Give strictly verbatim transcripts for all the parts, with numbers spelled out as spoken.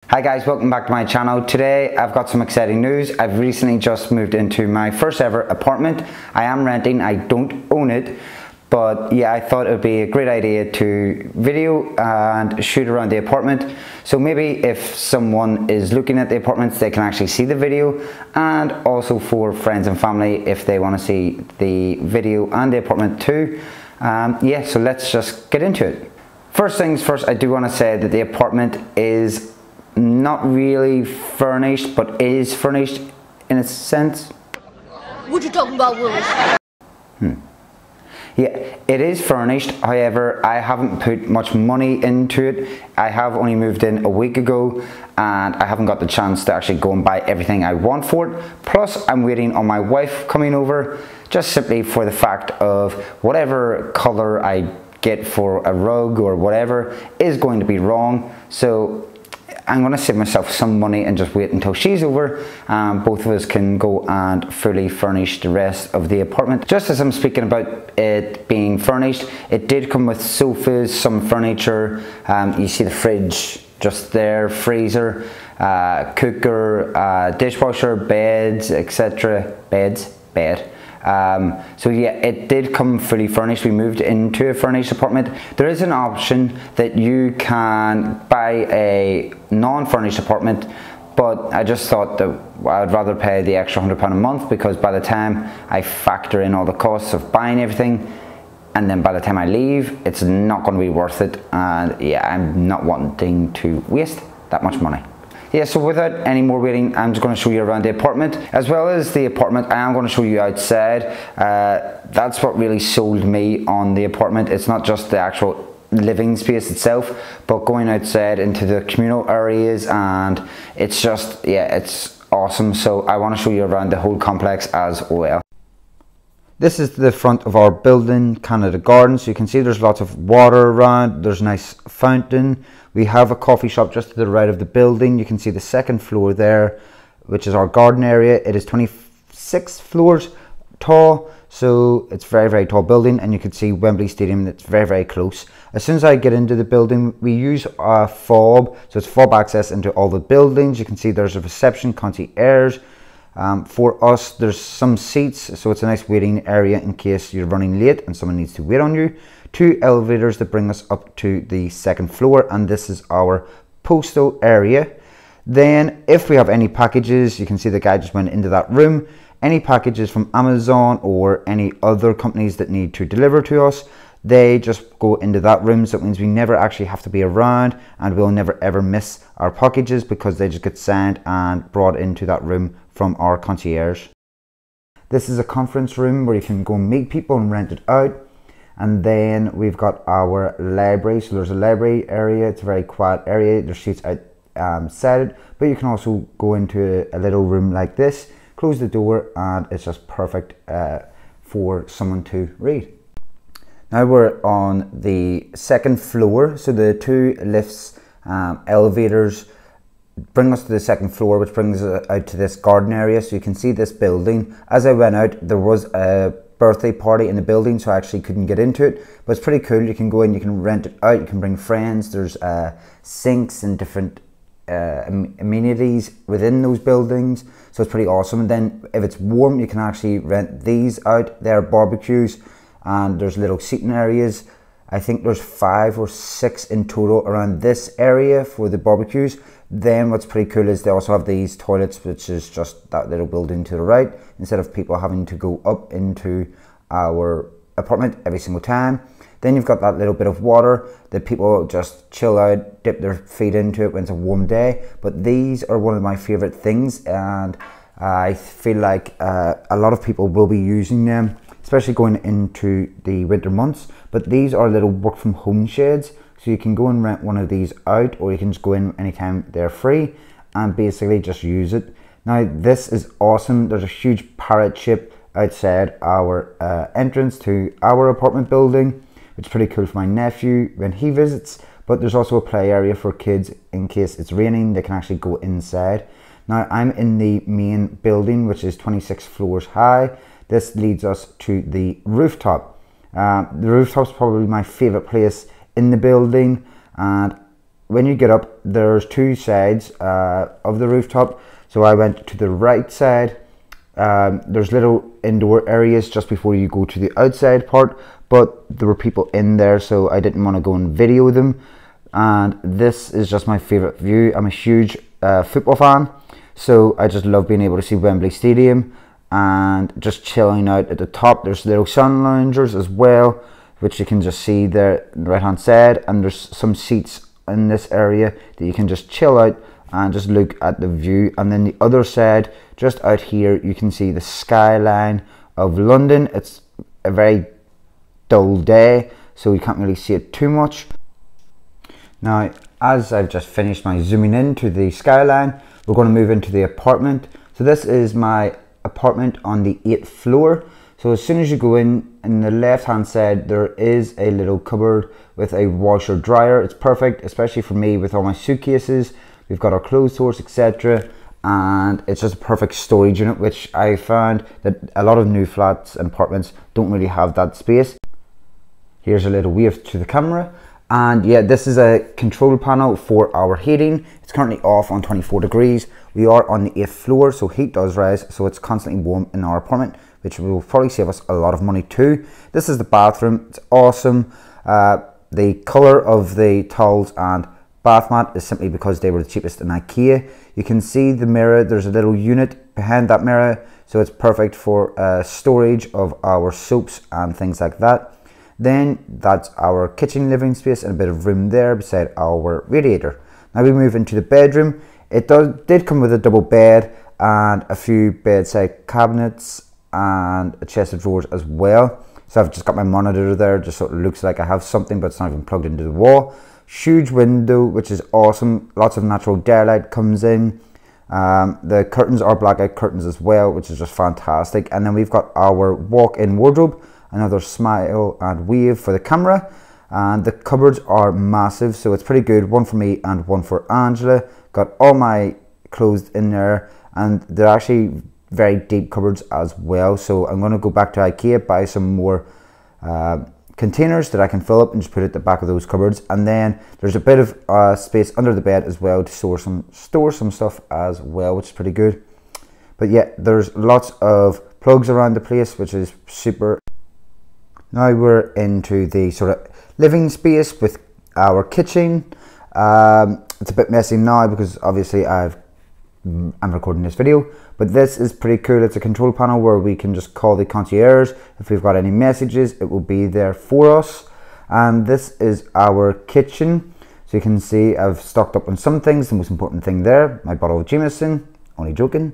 Hi guys, welcome back to my channel. Today I've got some exciting news. I've recently just moved into my first ever apartment. I am renting, I don't own it, but yeah, I thought it would be a great idea to video and shoot around the apartment. So maybe if someone is looking at the apartments, they can actually see the video, and also for friends and family if they want to see the video and the apartment too. Um, yeah, so let's just get into it. First things first, I do want to say that the apartment is not really furnished, but is furnished in a sense. What you talking about, Willis? Hmm. Yeah, it is furnished. However, I haven't put much money into it. I have only moved in a week ago, and I haven't got the chance to actually go and buy everything I want for it. Plus, I'm waiting on my wife coming over, just simply for the fact of whatever color I get for a rug or whatever is going to be wrong. So I'm going to save myself some money and just wait until she's over, and both of us can go and fully furnish the rest of the apartment. Just as I'm speaking about it being furnished, it did come with sofas, some furniture. Um, you see the fridge just there, freezer, uh, cooker, uh, dishwasher, beds, et cetera. Beds, bed. Um, so yeah, it did come fully furnished. We moved into a furnished apartment. There is an option that you can buy a non-furnished apartment, but I just thought that I'd rather pay the extra one hundred pounds a month, because by the time I factor in all the costs of buying everything, and then by the time I leave, it's not going to be worth it. And yeah, I'm not wanting to waste that much money. Yeah, so without any more waiting, I'm just going to show you around the apartment. As well as the apartment, I am going to show you outside. Uh, that's what really sold me on the apartment. It's not just the actual living space itself, but going outside into the communal areas, and it's just, yeah, it's awesome. So I want to show you around the whole complex as well. This is the front of our building, Canada Gardens. So you can see there's lots of water around. There's a nice fountain. We have a coffee shop just to the right of the building. You can see the second floor there, which is our garden area. It is twenty-six floors tall, so it's a very, very tall building. And you can see Wembley Stadium, it's very, very close. As soon as I get into the building, we use a fob. So it's fob access into all the buildings. You can see there's a reception, concierge. Um, for us, there's some seats, so it's a nice waiting area in case you're running late and someone needs to wait on you. Two elevators that bring us up to the second floor, and this is our postal area. Then if we have any packages, you can see the guy just went into that room. Any packages from Amazon or any other companies that need to deliver to us, they just go into that room. So it means we never actually have to be around, and we'll never ever miss our packages, because they just get signed and brought into that room from our concierge. This is a conference room where you can go and meet people and rent it out. And then we've got our library. So there's a library area. It's a very quiet area. There's seats outside it, but you can also go into a little room like this, close the door, and it's just perfect uh, for someone to read. Now we're on the second floor. So the two lifts, um, elevators, bring us to the second floor, which brings us out to this garden area. So you can see this building. As I went out, there was a birthday party in the building, so I actually couldn't get into it, but it's pretty cool. You can go in, you can rent it out, you can bring friends. There's uh, sinks and different uh, amenities within those buildings, so it's pretty awesome. And then if it's warm, you can actually rent these out. They're barbecues, and there's little seating areas. I think there's five or six in total around this area for the barbecues. Then what's pretty cool is they also have these toilets, which is just that little building to the right, instead of people having to go up into our apartment every single time. Then you've got that little bit of water that people just chill out, dip their feet into it when it's a warm day. But these are one of my favorite things, and I feel like uh, a lot of people will be using them, especially going into the winter months. But these are little work from home sheds. So you can go and rent one of these out, or you can just go in anytime they're free and basically just use it. Now this is awesome. There's a huge parrot ship outside our uh, entrance to our apartment building, which is pretty cool for my nephew when he visits. But there's also a play area for kids in case it's raining. They can actually go inside. Now I'm in the main building, which is twenty-six floors high. This leads us to the rooftop. Uh, the rooftop's probably my favorite place in the building, and when you get up, there's two sides uh, of the rooftop. So I went to the right side. Um, there's little indoor areas just before you go to the outside part, but there were people in there, so I didn't want to go and video them. And this is just my favorite view. I'm a huge uh, football fan, so I just love being able to see Wembley Stadium and just chilling out at the top. There's little sun loungers as well, which you can just see there on the right hand side, and there's some seats in this area that you can just chill out and just look at the view. And then the other side, just out here, you can see the skyline of London. It's a very dull day, so you can't really see it too much. Now, as I've just finished my zooming into the skyline, we're going to move into the apartment. So this is my apartment on the eighth floor. So as soon as you go in, in the left hand side, there is a little cupboard with a washer dryer. It's perfect, especially for me with all my suitcases. We've got our clothes horse, et cetera. And it's just a perfect storage unit, which I found that a lot of new flats and apartments don't really have that space. Here's a little wave to the camera. And yeah, this is a control panel for our heating. It's currently off on twenty-four degrees. We are on the eighth floor, so heat does rise, so it's constantly warm in our apartment, which will probably save us a lot of money too. This is the bathroom. It's awesome. Uh, the color of the towels and bath mat is simply because they were the cheapest in IKEA. You can see the mirror. There's a little unit behind that mirror, so it's perfect for uh, storage of our soaps and things like that. Then that's our kitchen living space and a bit of room there beside our radiator. Now we move into the bedroom. It does, did come with a double bed and a few bedside cabinets and a chest of drawers as well. So I've just got my monitor there just so it looks like I have something, but it's not even plugged into the wall. Huge window, which is awesome. Lots of natural daylight comes in. Um, the curtains are blackout curtains as well, which is just fantastic. And then we've got our walk-in wardrobe. Another smile and wave for the camera, and the cupboards are massive, so it's pretty good. One for me and one for Angela. Got all my clothes in there, and they're actually very deep cupboards as well. So I'm going to go back to IKEA, buy some more uh, containers that I can fill up and just put it at the back of those cupboards. And then there's a bit of uh, space under the bed as well to store some store some stuff as well, which is pretty good. But yeah, there's lots of plugs around the place, which is super. Now we're into the sort of living space with our kitchen. Um, it's a bit messy now because obviously I've, I'm recording this video, but this is pretty cool. It's a control panel where we can just call the concierge. If we've got any messages, it will be there for us. And this is our kitchen. So you can see I've stocked up on some things. The most important thing there, my bottle of Jameson, only joking.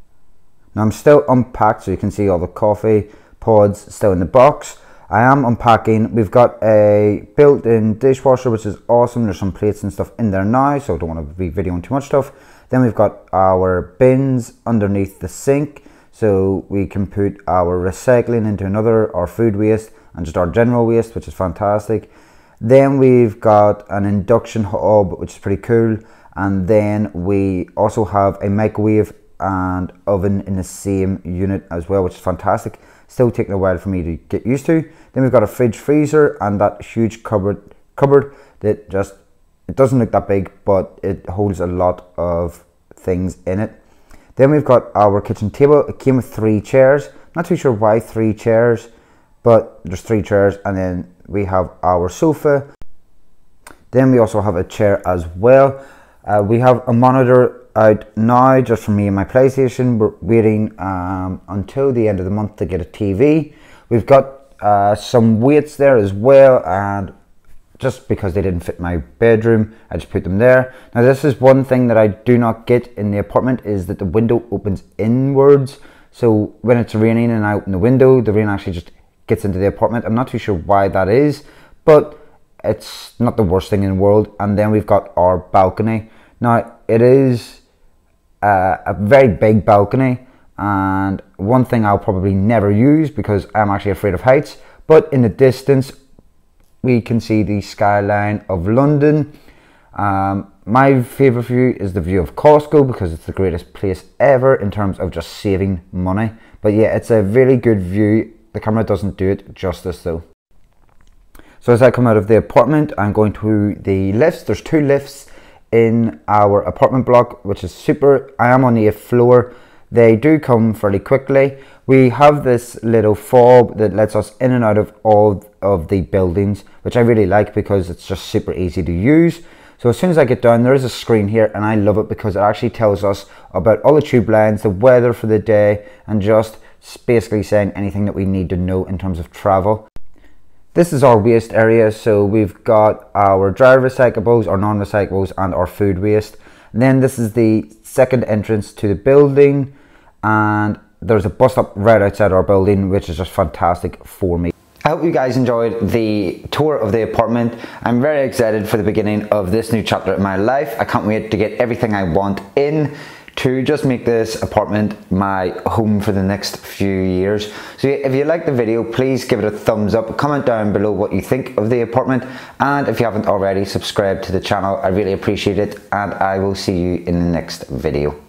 Now I'm still unpacked, so you can see all the coffee pods still in the box. I am unpacking. We've got a built-in dishwasher, which is awesome. There's some plates and stuff in there now, so I don't want to be videoing too much stuff. Then we've got our bins underneath the sink, so we can put our recycling into another, our food waste, and just our general waste, which is fantastic. Then we've got an induction hob, which is pretty cool. And then we also have a microwave and oven in the same unit as well, which is fantastic. Still taking a while for me to get used to. Then we've got a fridge freezer and that huge cupboard cupboard that just, it doesn't look that big, but it holds a lot of things in it. Then we've got our kitchen table. It came with three chairs. Not too sure why three chairs, but there's three chairs. And then we have our sofa. Then we also have a chair as well. Uh, we have a monitor out now just for me and my PlayStation. We're waiting um, until the end of the month to get a T V. We've got uh, some weights there as well, and just because they didn't fit my bedroom, I just put them there. Now this is one thing that I do not get in the apartment, is that the window opens inwards. So when it's raining and I open the window, the rain actually just gets into the apartment. I'm not too sure why that is, but it's not the worst thing in the world. And then we've got our balcony. Now it is uh, a very big balcony, and one thing I'll probably never use because I'm actually afraid of heights, but in the distance we can see the skyline of London. Um, my favourite view is the view of Costco because it's the greatest place ever in terms of just saving money. But yeah, it's a really good view. The camera doesn't do it justice though. So as I come out of the apartment, I'm going to the lifts. There's two lifts in our apartment block, which is super. I am on the eighth floor. They do come fairly quickly. We have this little fob that lets us in and out of all of the buildings, which I really like because it's just super easy to use. So as soon as I get down, there is a screen here, and I love it because it actually tells us about all the tube lines, the weather for the day, and just basically saying anything that we need to know in terms of travel. This is our waste area, so we've got our dry recyclables, our non-recyclables, and our food waste. And then this is the second entrance to the building, and there's a bus stop right outside our building, which is just fantastic for me. I hope you guys enjoyed the tour of the apartment. I'm very excited for the beginning of this new chapter in my life. I can't wait to get everything I want in to just make this apartment my home for the next few years. So if you like the video, please give it a thumbs up, comment down below what you think of the apartment, and if you haven't already, subscribe to the channel. I really appreciate it, and I will see you in the next video.